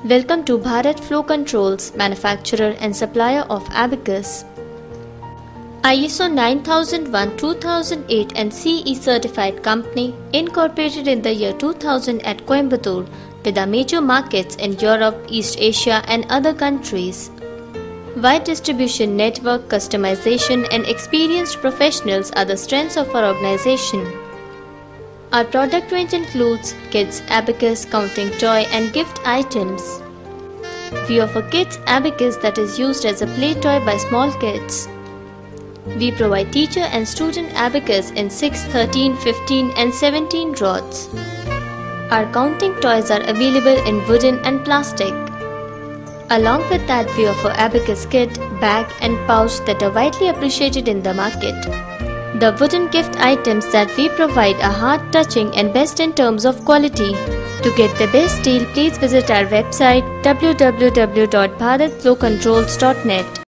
Welcome to Bharat Flow Controls, manufacturer and supplier of Abacus. ISO 9001-2008 and CE certified company, incorporated in the year 2000 at Coimbatore, with our major markets in Europe, East Asia and other countries. Wide distribution network, customization and experienced professionals are the strengths of our organization. Our product range includes kids abacus, counting toy and gift items. We offer kids abacus that is used as a play toy by small kids. We provide teacher and student abacus in 6, 13, 15 and 17 rods. Our counting toys are available in wooden and plastic. Along with that, we offer abacus kit, bag and pouch that are widely appreciated in the market. The wooden gift items that we provide are heart-touching and best in terms of quality. To get the best deal, please visit our website www.bharatflowcontrols.net.